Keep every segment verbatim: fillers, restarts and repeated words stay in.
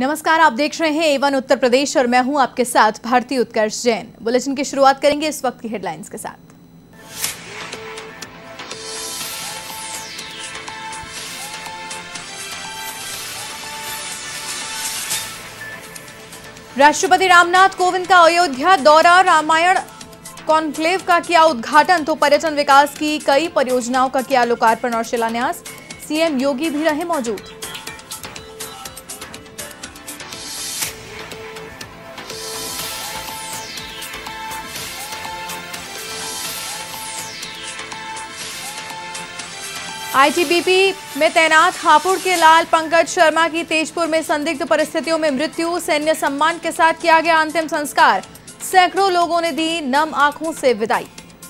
नमस्कार, आप देख रहे हैं एवन उत्तर प्रदेश और मैं हूं आपके साथ भारती उत्कर्ष जैन। बुलेटिन की शुरुआत करेंगे इस वक्त की हेडलाइंस के साथ। राष्ट्रपति रामनाथ कोविंद का अयोध्या दौरा, रामायण कॉन्क्लेव का किया उद्घाटन तो पर्यटन विकास की कई परियोजनाओं का किया लोकार्पण और शिलान्यास। सीएम योगी भी रहे मौजूद। आईटीबीपी में तैनात हापुड़ के लाल पंकज शर्मा की तेजपुर में संदिग्ध परिस्थितियों में मृत्यु, सैन्य सम्मान के साथ किया गया अंतिम संस्कार। सैकड़ों लोगों ने दी नम आंखों से विदाई।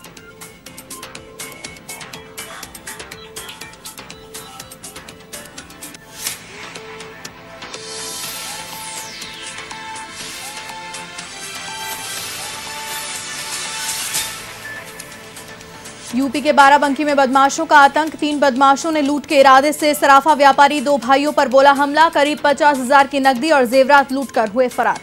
यूपी के बाराबंकी में बदमाशों का आतंक, तीन बदमाशों ने लूट के इरादे से सराफा व्यापारी दो भाइयों पर बोला हमला, करीब पचास हजार की नकदी और जेवरात लूटकर हुए फरार।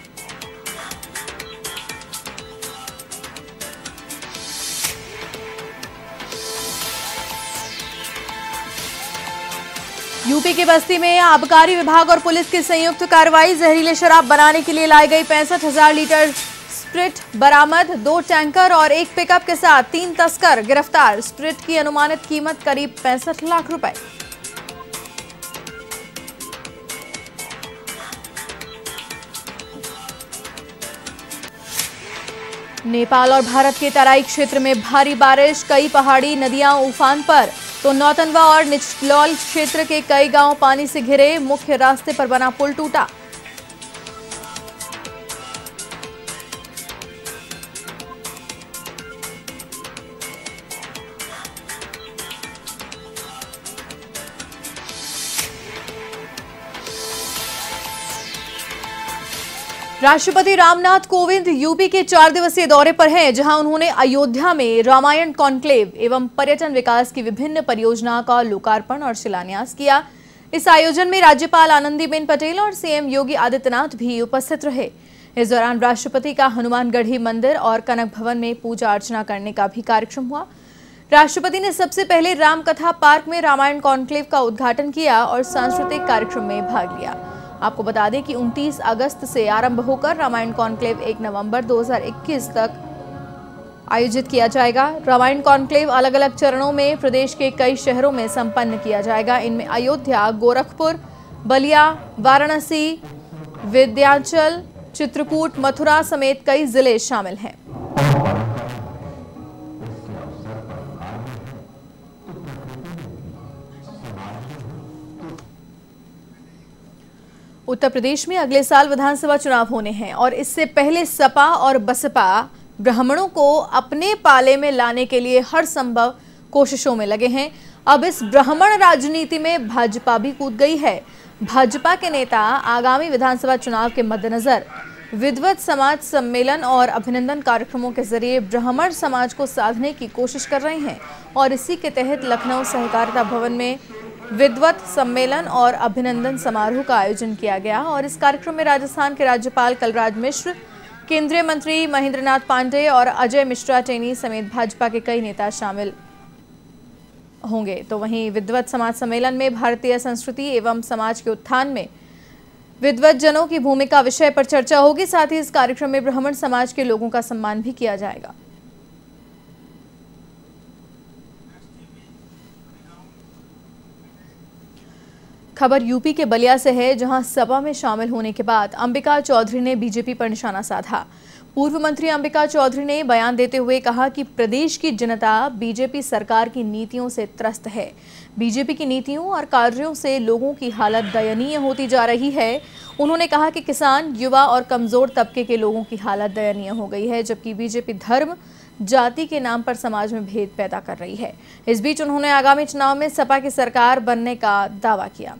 यूपी के बस्ती में आबकारी विभाग और पुलिस की संयुक्त कार्रवाई, जहरीले शराब बनाने के लिए लाई गई पैंसठ हजार लीटर स्प्रिट बरामद, दो टैंकर और एक पिकअप के साथ तीन तस्कर गिरफ्तार। स्प्रिट की अनुमानित कीमत करीब पैंसठ लाख रुपए। नेपाल और भारत के तराई क्षेत्र में भारी बारिश, कई पहाड़ी नदियां उफान पर तो नौतनवा और निचलौल क्षेत्र के कई गांव पानी से घिरे, मुख्य रास्ते पर बना पुल टूटा। राष्ट्रपति रामनाथ कोविंद यूपी के चार दिवसीय दौरे पर हैं, जहां उन्होंने अयोध्या में रामायण कॉन्क्लेव एवं पर्यटन विकास की विभिन्न परियोजनाओं का लोकार्पण और शिलान्यास किया। इस आयोजन में राज्यपाल आनंदीबेन पटेल और सीएम योगी आदित्यनाथ भी उपस्थित रहे। इस दौरान राष्ट्रपति का हनुमानगढ़ी मंदिर और कनक भवन में पूजा अर्चना करने का भी कार्यक्रम हुआ। राष्ट्रपति ने सबसे पहले रामकथा पार्क में रामायण कॉन्क्लेव का उद्घाटन किया और सांस्कृतिक कार्यक्रम में भाग लिया। आपको बता दें कि उनतीस अगस्त से आरंभ होकर रामायण कॉन्क्लेव एक नवंबर दो हज़ार इक्कीस तक आयोजित किया जाएगा। रामायण कॉन्क्लेव अलग अलग चरणों में प्रदेश के कई शहरों में संपन्न किया जाएगा। इनमें अयोध्या, गोरखपुर, बलिया, वाराणसी, विंध्याचल, चित्रकूट, मथुरा समेत कई जिले शामिल हैं। उत्तर प्रदेश में अगले साल विधानसभा चुनाव होने हैं और इससे पहले सपा और बसपा ब्राह्मणों को अपने पाले में लाने के लिए हर संभव कोशिशों में लगे हैं। अब इस ब्राह्मण राजनीति में भाजपा भी कूद गई है। भाजपा के नेता आगामी विधानसभा चुनाव के मद्देनजर विद्वत समाज सम्मेलन और अभिनंदन कार्यक्रमों के जरिए ब्राह्मण समाज को साधने की कोशिश कर रहे हैं और इसी के तहत लखनऊ सहकारिता भवन में विद्वत सम्मेलन और अभिनंदन समारोह का आयोजन किया गया और इस कार्यक्रम में राजस्थान के राज्यपाल कलराज मिश्र, केंद्रीय मंत्री महेंद्र नाथ पांडेय और अजय मिश्रा टेनी समेत भाजपा के कई नेता शामिल होंगे। तो वहीं विद्वत समाज सम्मेलन में भारतीय संस्कृति एवं समाज के उत्थान में विद्वत जनों की भूमिका विषय पर चर्चा होगी। साथ ही इस कार्यक्रम में ब्राह्मण समाज के लोगों का सम्मान भी किया जाएगा। खबर यूपी के बलिया से है, जहां सपा में शामिल होने के बाद अंबिका चौधरी ने बीजेपी पर निशाना साधा। पूर्व मंत्री अंबिका चौधरी ने बयान देते हुए कहा कि प्रदेश की जनता बीजेपी सरकार की नीतियों से त्रस्त है। बीजेपी की नीतियों और कार्यों से लोगों की हालत दयनीय होती जा रही है। उन्होंने कहा कि किसान, युवा और कमजोर तबके के लोगों की हालत दयनीय हो गई है, जबकि बीजेपी धर्म, जाति के नाम पर समाज में भेद पैदा कर रही है। इस बीच उन्होंने आगामी चुनाव में सपा की सरकार बनने का दावा किया।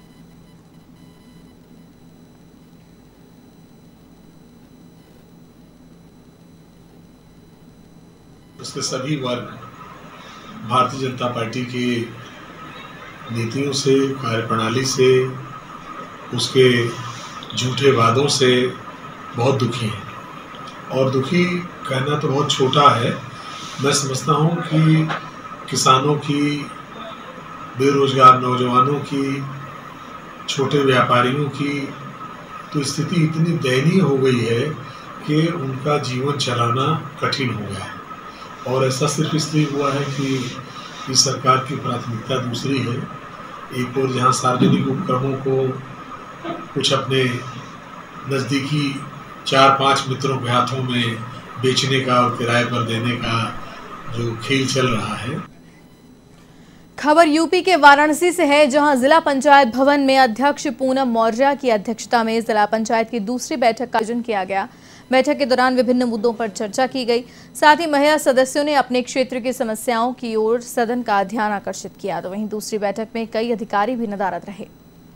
उसके सभी वर्ग भारतीय जनता पार्टी की नीतियों से, कार्यप्रणाली से, उसके झूठे वादों से बहुत दुखी हैं। और दुखी कहना तो बहुत छोटा है, मैं समझता हूँ कि किसानों की, बेरोजगार नौजवानों की, छोटे व्यापारियों की तो स्थिति इतनी दयनीय हो गई है कि उनका जीवन चलाना कठिन हो गया है। और ऐसा सिर्फ इसलिए हुआ है कि इस सरकार की प्राथमिकता दूसरी है। एक और जहाँ सार्वजनिक उपक्रमों को कुछ अपने नज़दीकी चार पांच मित्रों के हाथों में बेचने का और किराए पर देने का जो खेल चल रहा है। खबर यूपी के वाराणसी से है, जहां जिला पंचायत भवन में अध्यक्ष पूनम मौर्य की अध्यक्षता में जिला पंचायत की दूसरी बैठक का आयोजन किया गया। बैठक के दौरान विभिन्न मुद्दों पर चर्चा की गई। साथ ही महिला सदस्यों ने अपने क्षेत्र की समस्याओं की ओर सदन का ध्यान आकर्षित किया। तो वहीं दूसरी बैठक में कई अधिकारी भी नदारद रहे।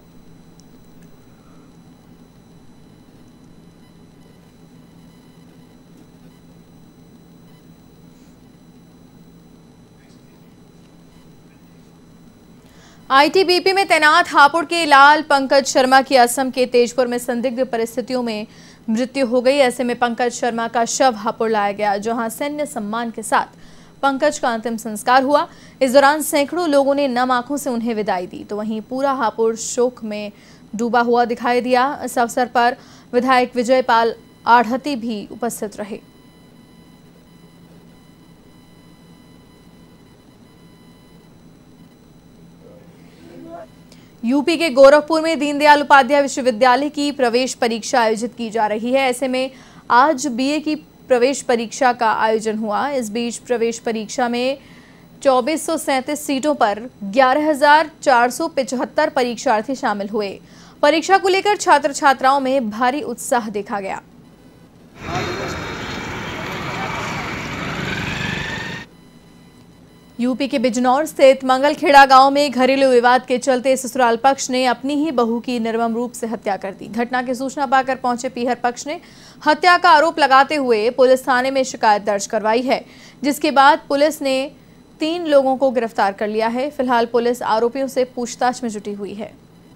आईटीबीपी में तैनात हापुड़ के लाल पंकज शर्मा की असम के तेजपुर में संदिग्ध परिस्थितियों में मृत्यु हो गई। ऐसे में पंकज शर्मा का शव हापुड़ लाया गया, जहां सैन्य सम्मान के साथ पंकज का अंतिम संस्कार हुआ। इस दौरान सैकड़ों लोगों ने नम आंखों से उन्हें विदाई दी। तो वहीं पूरा हापुड़ शोक में डूबा हुआ दिखाई दिया। इस अवसर पर विधायक विजय पाल आढ़ती भी उपस्थित रहे। यूपी के गोरखपुर में दीनदयाल उपाध्याय विश्वविद्यालय की प्रवेश परीक्षा आयोजित की जा रही है। ऐसे में आज बीए की प्रवेश परीक्षा का आयोजन हुआ। इस बीच प्रवेश परीक्षा में चौबीस सौ सैंतीस सीटों पर ग्यारह हजार चार सौ पचहत्तर परीक्षार्थी शामिल हुए। परीक्षा को लेकर छात्र छात्राओं में भारी उत्साह देखा गया। यूपी के बिजनौर स्थित मंगलखेड़ा गांव में घरेलू विवाद के चलते ससुराल पक्ष ने अपनी ही बहू की निर्मम रूप से हत्या कर दी। घटना की सूचना पाकर पहुंचे पीहर पक्ष ने हत्या का आरोप लगाते हुए पुलिस थाने में शिकायत दर्ज करवाई है, जिसके बाद पुलिस ने तीन लोगों को गिरफ्तार कर लिया है। फिलहाल पुलिस आरोपियों से पूछताछ में जुटी हुई है।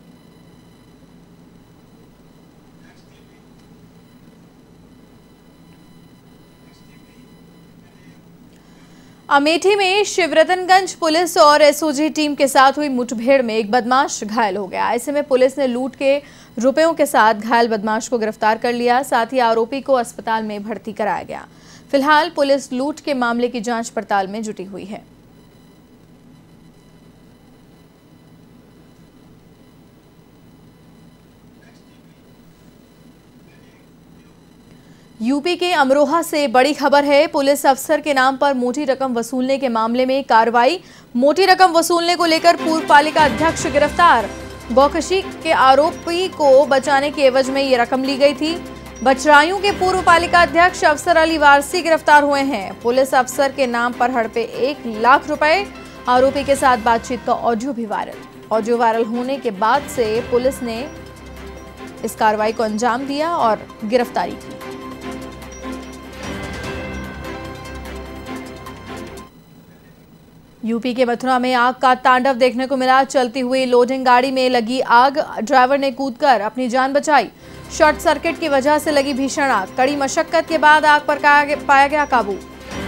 अमेठी में शिवरतनगंज पुलिस और एसओजी टीम के साथ हुई मुठभेड़ में एक बदमाश घायल हो गया। ऐसे में पुलिस ने लूट के रुपयों के साथ घायल बदमाश को गिरफ्तार कर लिया। साथ ही आरोपी को अस्पताल में भर्ती कराया गया। फिलहाल पुलिस लूट के मामले की जांच पड़ताल में जुटी हुई है। यूपी के अमरोहा से बड़ी खबर है। पुलिस अफसर के नाम पर मोटी रकम वसूलने के मामले में कार्रवाई। मोटी रकम वसूलने को लेकर पूर्व पालिका अध्यक्ष गिरफ्तार। बौकशी के आरोपी को बचाने के एवज में ये रकम ली गई थी। बचरायूं के पूर्व पालिका अध्यक्ष अफसर अली वारसी गिरफ्तार हुए हैं। पुलिस अफसर के नाम पर हड़पे एक लाख रुपए। आरोपी के साथ बातचीत का ऑडियो भी वायरल। ऑडियो वायरल होने के बाद से पुलिस ने इस कार्रवाई को अंजाम दिया और गिरफ्तारी की। यूपी के मथुरा में आग का तांडव देखने को मिला। चलती हुई लोडिंग गाड़ी में लगी आग, ड्राइवर ने कूदकर अपनी जान बचाई। शॉर्ट सर्किट की वजह से लगी भीषण आग। कड़ी मशक्कत के बाद आग पर पाया गया काबू।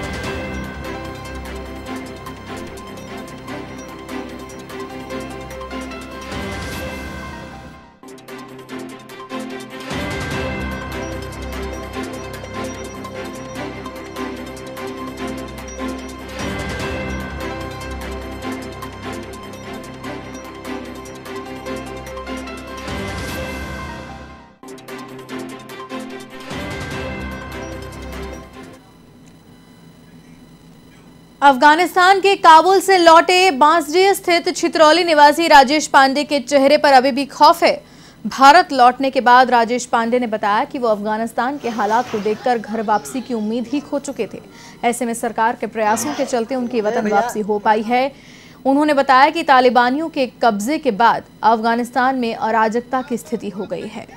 अफगानिस्तान के काबुल से लौटे बांसडीह स्थित छितरौली निवासी राजेश पांडे के चेहरे पर अभी भी खौफ है। भारत लौटने के बाद राजेश पांडे ने बताया कि वो अफगानिस्तान के हालात को देखकर घर वापसी की उम्मीद ही खो चुके थे। ऐसे में सरकार के प्रयासों के चलते उनकी वतन वापसी हो पाई है। उन्होंने बताया कि तालिबानियों के कब्जे के बाद अफगानिस्तान में अराजकता की स्थिति हो गई है।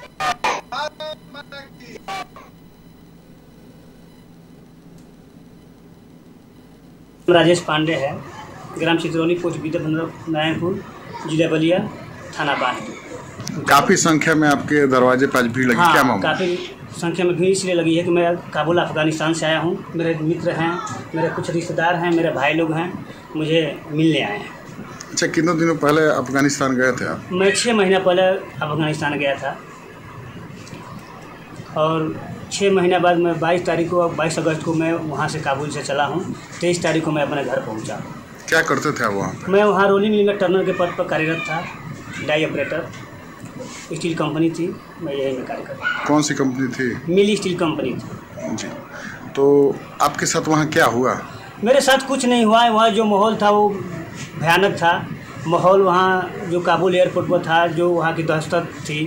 राजेश पांडे है, ग्राम चितरौली, पोस्ट विद्या नारायणपुर, जिला बलिया, थाना बांध। काफ़ी संख्या में आपके दरवाजे पर आज भीड़ लगी, हाँ, क्या मामला? काफ़ी संख्या में भीड़ इसलिए लगी है कि मैं काबुल अफ़गानिस्तान से आया हूँ। मेरे मित्र हैं, मेरे कुछ रिश्तेदार हैं, मेरे भाई लोग हैं, मुझे मिलने आए हैं। अच्छा, कितने दिनों पहले अफगानिस्तान गए थे आप? मैं छः महीना पहले अफ़गानिस्तान गया था और छः महीने बाद मैं बाईस तारीख को बाईस अगस्त को मैं वहाँ से काबुल से चला हूँ। तेईस तारीख को मैं अपने घर पहुँचा। क्या करते थे आप वहाँ पे? मैं वहाँ रोलिंग मिल में टर्नर के पद पर कार्यरत था, डाई ऑपरेटर। स्टील कंपनी थी, मैं यही में कार्य करता। कौन सी कंपनी थी? मिली स्टील कंपनी थी जी। तो आपके साथ वहाँ क्या हुआ? मेरे साथ कुछ नहीं हुआ। वहाँ जो माहौल था वो भयानक था। माहौल वहाँ जो काबुल एयरपोर्ट पर था, जो वहाँ की दहशत थी।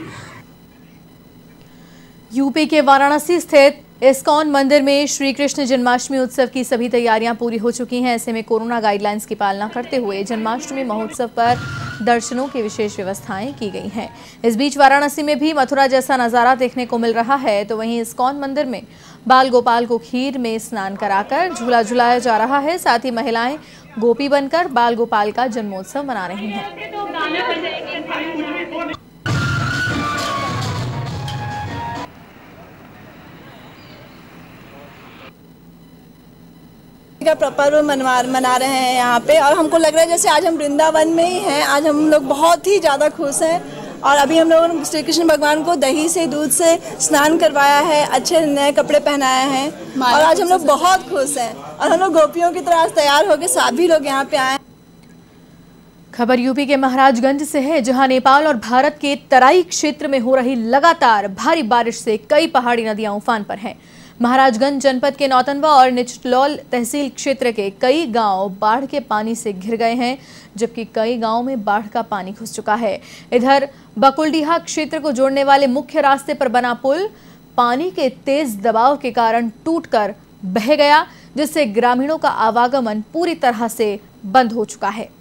यूपी के वाराणसी स्थित इस्कॉन मंदिर में श्री कृष्ण जन्माष्टमी उत्सव की सभी तैयारियां पूरी हो चुकी हैं। ऐसे में कोरोना गाइडलाइंस की पालना करते हुए जन्माष्टमी महोत्सव पर दर्शनों की विशेष व्यवस्थाएं की गई हैं। इस बीच वाराणसी में भी मथुरा जैसा नजारा देखने को मिल रहा है, तो वहीं इस्कॉन मंदिर में बाल गोपाल को खीर में स्नान कराकर झूला झुलाया जा रहा है। साथ ही महिलाएं गोपी बनकर बाल गोपाल का जन्मोत्सव मना रही हैं। का पर्व मनवा मना रहे हैं यहाँ पे, और हमको लग रहा है जैसे आज हम वृंदावन में ही हैं। आज हम लोग बहुत ही ज़्यादा खुश हैं और अभी हम लोगों ने श्री कृष्ण भगवान को दही से दूध से स्नान करवाया है, अच्छे नए कपड़े पहनाए हैं और आज हम लोग बहुत खुश हैं और हम लोग गोपियों की तरह आज तैयार होकर सभी लोग यहाँ पे आए। खबर यूपी के महाराजगंज से है, जहां नेपाल और भारत के तराई क्षेत्र में हो रही लगातार भारी बारिश से कई पहाड़ी नदियां उफान पर हैं। महाराजगंज जनपद के नौतनवा और निचलौल तहसील क्षेत्र के कई गांव बाढ़ के पानी से घिर गए हैं, जबकि कई गांवों में बाढ़ का पानी घुस चुका है। इधर बकुलडीहा क्षेत्र को जोड़ने वाले मुख्य रास्ते पर बना पुल पानी के तेज दबाव के कारण टूटकर बह गया, जिससे ग्रामीणों का आवागमन पूरी तरह से बंद हो चुका है।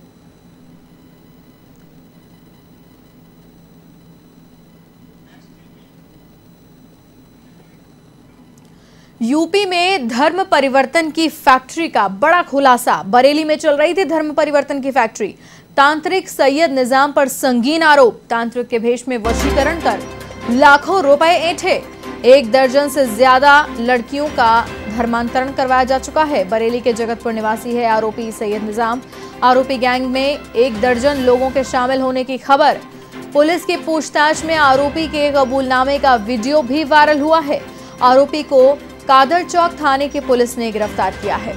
यूपी में धर्म परिवर्तन की फैक्ट्री का बड़ा खुलासा। बरेली में चल रही थी धर्म परिवर्तन की फैक्ट्री। तांत्रिक सैयद निजाम पर संगीन आरोप। तांत्रिक के भेष में वशीकरण कर लाखों रुपए ऐंठे। एक दर्जन से ज्यादा लड़कियों का धर्मांतरण करवाया जा चुका है। बरेली के जगतपुर निवासी है आरोपी सैयद निजाम। आरोपी गैंग में एक दर्जन लोगों के शामिल होने की खबर। पुलिस की पूछताछ में आरोपी के कबूलनामे का वीडियो भी वायरल हुआ है। आरोपी को कादर चौक थाने की पुलिस ने गिरफ्तार किया है।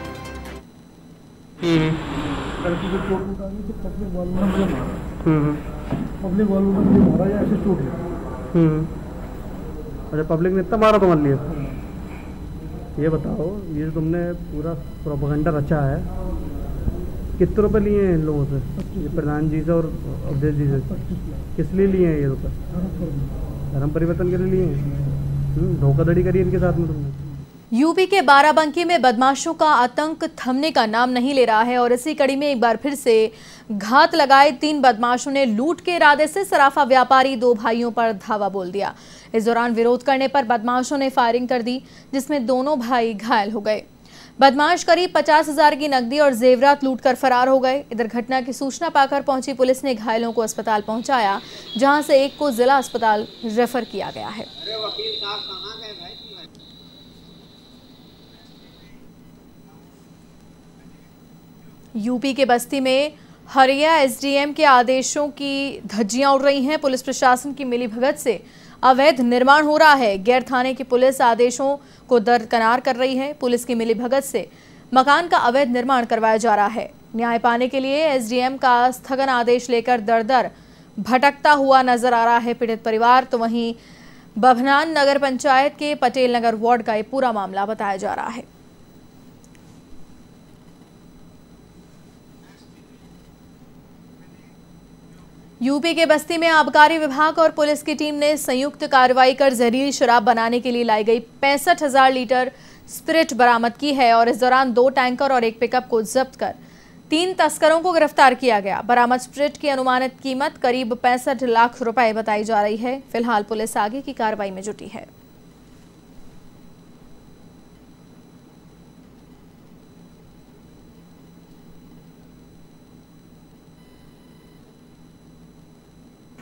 पब्लिक वालों ने मारा या ऐसे चोट है? अच्छा, पब्लिक ने इतना मारा तुम्हारे लिए? ये बताओ, ये तुमने पूरा प्रोपेगेंडा रचा है, कितने रुपए लिए हैं इन लोगों से? ये प्रधान जी से और अवधेश जी से किस लिए लिए हैं ये रुपए? धर्म परिवर्तन के लिए लिए हैं? धोखाधड़ी करी इनके साथ में तुमने। यूपी के बाराबंकी में बदमाशों का आतंक थमने का नाम नहीं ले रहा है और इसी कड़ी में एक बार फिर से घात लगाए तीन बदमाशों ने लूट के इरादे से सराफा व्यापारी दो भाइयों पर धावा बोल दिया। इस दौरान विरोध करने पर बदमाशों ने फायरिंग कर दी, जिसमें दोनों भाई घायल हो गए। बदमाश करीब पचास हजार की नकदी और जेवरात लूटकर फरार हो गए। इधर घटना की सूचना पाकर पहुंची पुलिस ने घायलों को अस्पताल पहुंचाया, जहां से एक को जिला अस्पताल रेफर किया गया है। यूपी के बस्ती में हरिया एसडीएम के आदेशों की धज्जियां उड़ रही हैं। पुलिस प्रशासन की मिलीभगत से अवैध निर्माण हो रहा है। गैर थाने की पुलिस आदेशों को दरकिनार कर रही है। पुलिस की मिलीभगत से मकान का अवैध निर्माण करवाया जा रहा है। न्याय पाने के लिए एसडीएम का स्थगन आदेश लेकर दर दर भटकता हुआ नजर आ रहा है पीड़ित परिवार। तो वहीं बभनान नगर पंचायत के पटेल नगर वार्ड का ये पूरा मामला बताया जा रहा है। यूपी के बस्ती में आबकारी विभाग और पुलिस की टीम ने संयुक्त कार्रवाई कर जहरीली शराब बनाने के लिए लाई गई पैंसठ हजार लीटर स्पिरिट बरामद की है और इस दौरान दो टैंकर और एक पिकअप को जब्त कर तीन तस्करों को गिरफ्तार किया गया। बरामद स्पिरिट की अनुमानित कीमत करीब पैंसठ लाख रुपए बताई जा रही है। फिलहाल पुलिस आगे की कार्रवाई में जुटी है।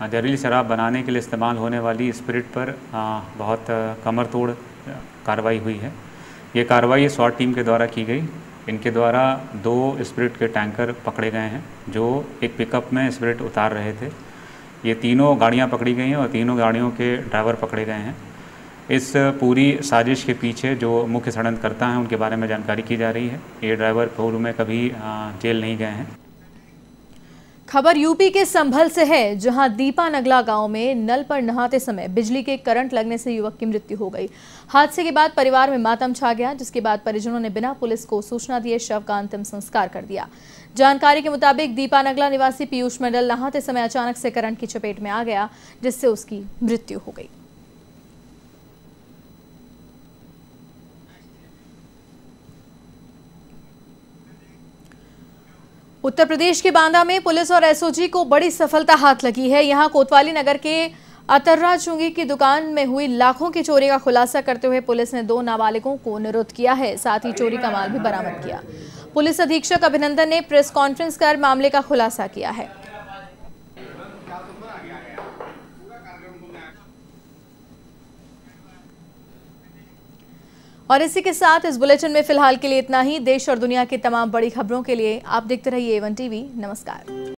जहरीली शराब बनाने के लिए इस्तेमाल होने वाली स्पिरिट पर बहुत कमर तोड़ कार्रवाई हुई है। ये कार्रवाई स्वाट टीम के द्वारा की गई। इनके द्वारा दो स्पिरिट के टैंकर पकड़े गए हैं जो एक पिकअप में स्पिरिट उतार रहे थे। ये तीनों गाड़ियां पकड़ी गई हैं और तीनों गाड़ियों के ड्राइवर पकड़े गए हैं। इस पूरी साजिश के पीछे जो मुख्य षड्यंत्रकर्ता हैं उनके बारे में जानकारी की जा रही है। ये ड्राइवर पूर्व में कभी जेल नहीं गए हैं। खबर यूपी के संभल से है, जहां दीपा नगला गांव में नल पर नहाते समय बिजली के करंट लगने से युवक की मृत्यु हो गई। हादसे के बाद परिवार में मातम छा गया, जिसके बाद परिजनों ने बिना पुलिस को सूचना दिए शव का अंतिम संस्कार कर दिया। जानकारी के मुताबिक दीपा नगला निवासी पीयूष मंडल नहाते समय अचानक से करंट की चपेट में आ गया, जिससे उसकी मृत्यु हो गई। उत्तर प्रदेश के बांदा में पुलिस और एसओजी को बड़ी सफलता हाथ लगी है। यहां कोतवाली नगर के अतर्रा चुंगी की दुकान में हुई लाखों की चोरी का खुलासा करते हुए पुलिस ने दो नाबालिगों को निरुद्ध किया है, साथ ही चोरी का माल भी बरामद किया। पुलिस अधीक्षक अभिनंदन ने प्रेस कॉन्फ्रेंस कर मामले का खुलासा किया है। और इसी के साथ इस बुलेटिन में फिलहाल के लिए इतना ही। देश और दुनिया की तमाम बड़ी खबरों के लिए आप देखते रहिए ए वन टीवी। नमस्कार।